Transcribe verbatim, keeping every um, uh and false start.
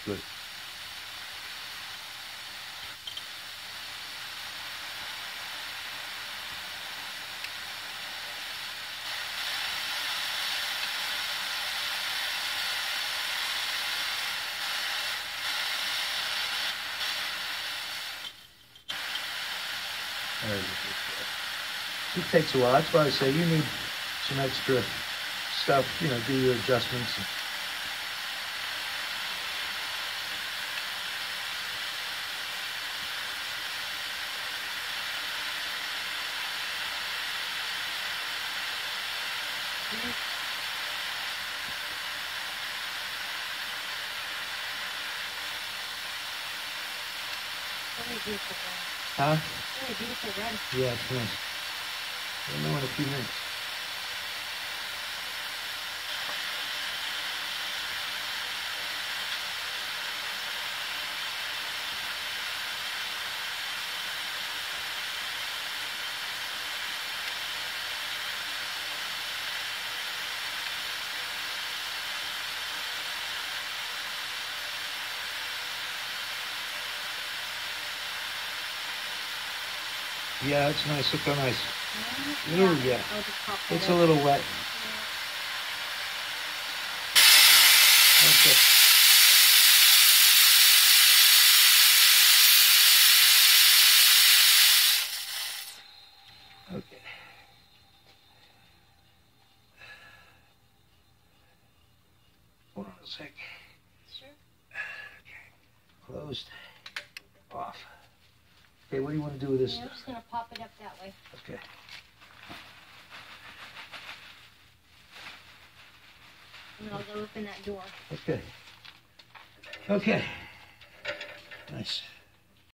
Good. It takes a while. That's why I say you need some extra stuff, you know, do your adjustments. Really beautiful red. Huh? Really beautiful red. Yeah, it's nice. We'll know in a few minutes. Yeah, it's nice. Look how nice. Yeah. Ooh, yeah. I'll just pop that It's a up. little wet. Okay. Okay. Hold on a sec. Sure. Okay. Closed. Off. Okay, what do you want to do with this Yeah, I'm stuff? just gonna pop it up that way. Okay. And I'll go open that door. Okay. Okay. Nice.